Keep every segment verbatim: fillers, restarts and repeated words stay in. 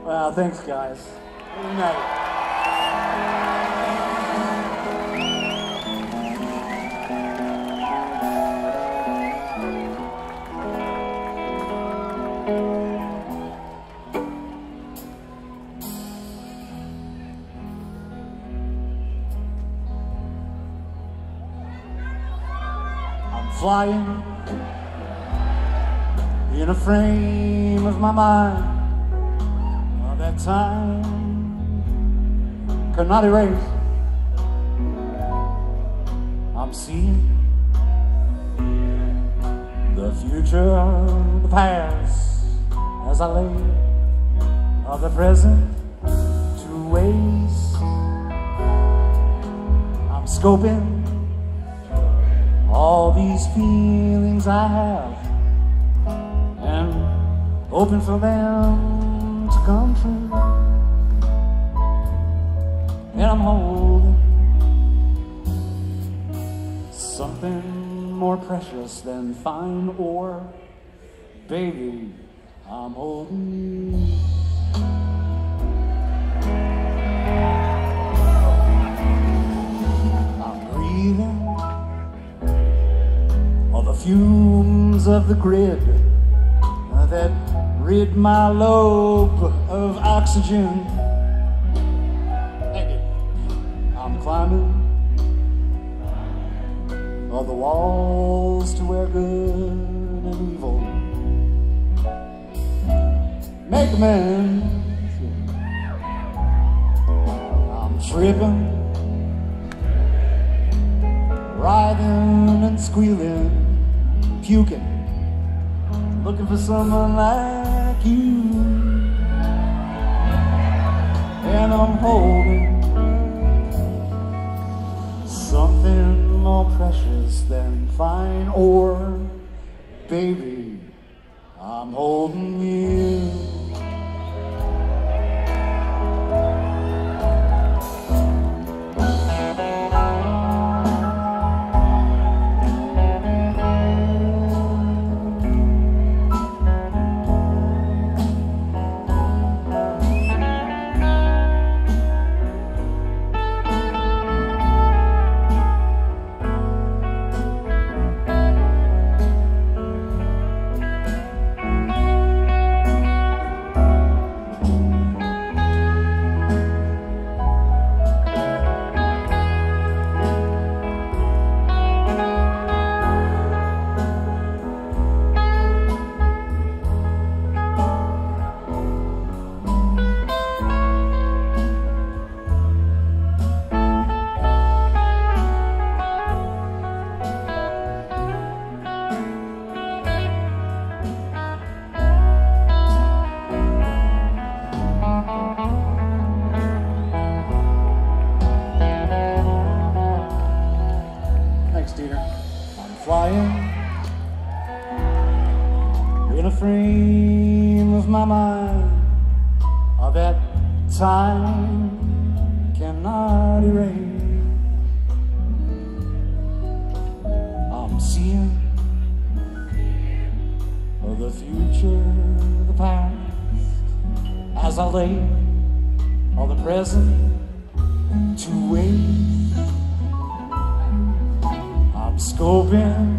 Wow, thanks, guys. Good night. I'm flying in a frame of my mind. Well, that time cannot erase. I'm seeing the future, the past, as I lay of the present to waste. I'm scoping all these feelings I have and hoping for them to come true. And I'm holding something more precious than fine ore. Baby, I'm holding you. I'm breathing all the fumes of the grid that rid my lobe of oxygen. I'm climbing all the walls to where good and evil make amends. I'm tripping, writhing and squealing, puking, looking for someone like you. And I'm holding something more precious than fine ore. Baby, I'm holding you. I'm flying in a frame of my mind. All that time cannot erase. I'm seeing the future, the past, as I lay all the present to waste. I'm scoping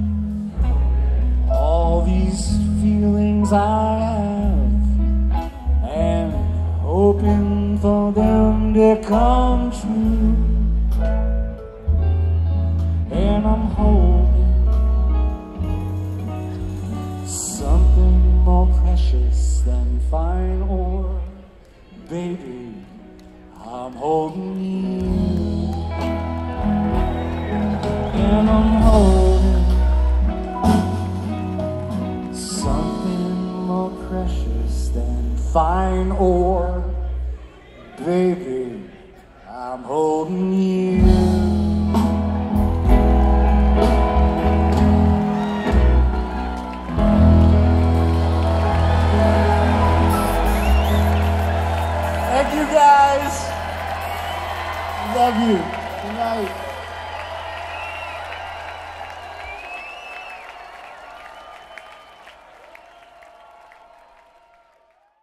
all these feelings I have and hoping for them to come true. And I'm holding something more precious than fine ore. Baby, I'm holding you. And I'm holding something more precious than fine ore. Baby, I'm holding you. Thank you, guys. Love you. Good night.